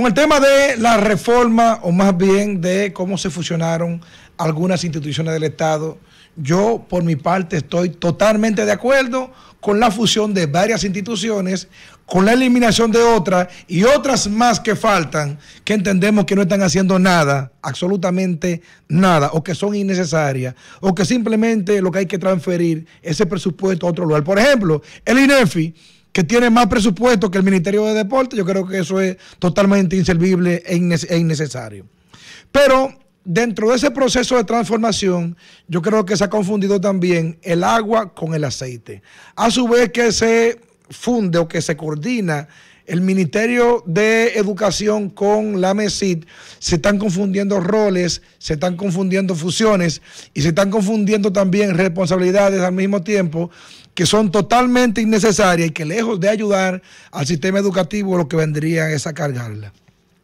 Con el tema de la reforma, o más bien de cómo se fusionaron algunas instituciones del Estado, yo por mi parte estoy totalmente de acuerdo con la fusión de varias instituciones, con la eliminación de otras y otras más que faltan, que entendemos que no están haciendo nada, absolutamente nada, o que son innecesarias, o que simplemente lo que hay que transferir ese presupuesto a otro lugar. Por ejemplo, el INEFI, que tiene más presupuesto que el Ministerio de Deporte, yo creo que eso es totalmente inservible e innecesario. Pero dentro de ese proceso de transformación, yo creo que se ha confundido también el agua con el aceite. A su vez que se funde o que se coordina el Ministerio de Educación con la MESID, se están confundiendo roles, se están confundiendo fusiones y se están confundiendo también responsabilidades al mismo tiempo, que son totalmente innecesarias y que lejos de ayudar al sistema educativo, lo que vendría es a cargarla.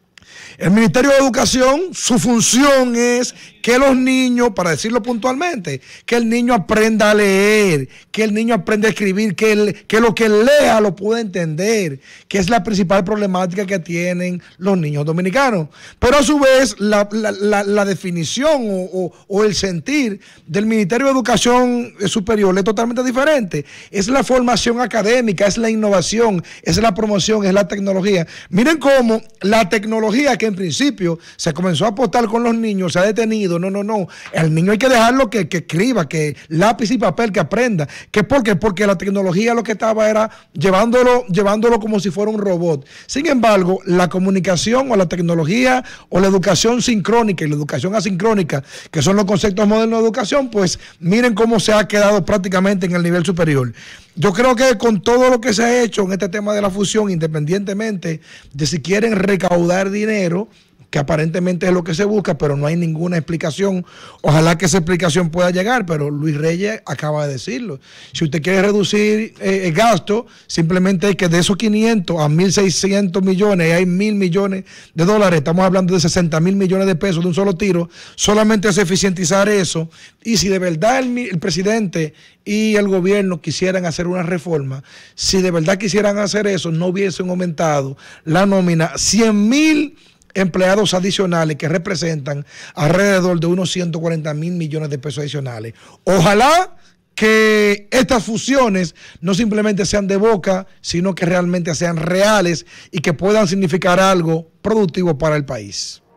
El Ministerio de Educación, su función es que los niños, para decirlo puntualmente, que el niño aprenda a leer, que el niño aprenda a escribir, que lo que lea lo pueda entender, que es la principal problemática que tienen los niños dominicanos. Pero a su vez, la definición o el sentir del Ministerio de Educación Superior es totalmente diferente. Es la formación académica, es la innovación, es la promoción, es la tecnología. Miren cómo la tecnología que en principio se comenzó a apostar con los niños se ha detenido. No. El niño hay que dejarlo que escriba, que lápiz y papel, que aprenda. ¿Por qué? Porque la tecnología lo que estaba era llevándolo como si fuera un robot. Sin embargo, la comunicación o la tecnología o la educación sincrónica y la educación asincrónica, que son los conceptos modernos de educación, pues miren cómo se ha quedado prácticamente en el nivel superior. Yo creo que con todo lo que se ha hecho en este tema de la fusión, independientemente de si quieren recaudar dinero, que aparentemente es lo que se busca, pero no hay ninguna explicación. Ojalá que esa explicación pueda llegar, pero Luis Reyes acaba de decirlo. Si usted quiere reducir el gasto, simplemente hay que de esos 500 a 1.600 millones, hay 1.000 millones de dólares, estamos hablando de 60.000 millones de pesos de un solo tiro, solamente es eficientizar eso. Y si de verdad el presidente y el gobierno quisieran hacer una reforma, si de verdad quisieran hacer eso, no hubiesen aumentado la nómina 100.000 empleados adicionales, que representan alrededor de unos 140.000 millones de pesos adicionales. Ojalá que estas fusiones no simplemente sean de boca, sino que realmente sean reales y que puedan significar algo productivo para el país.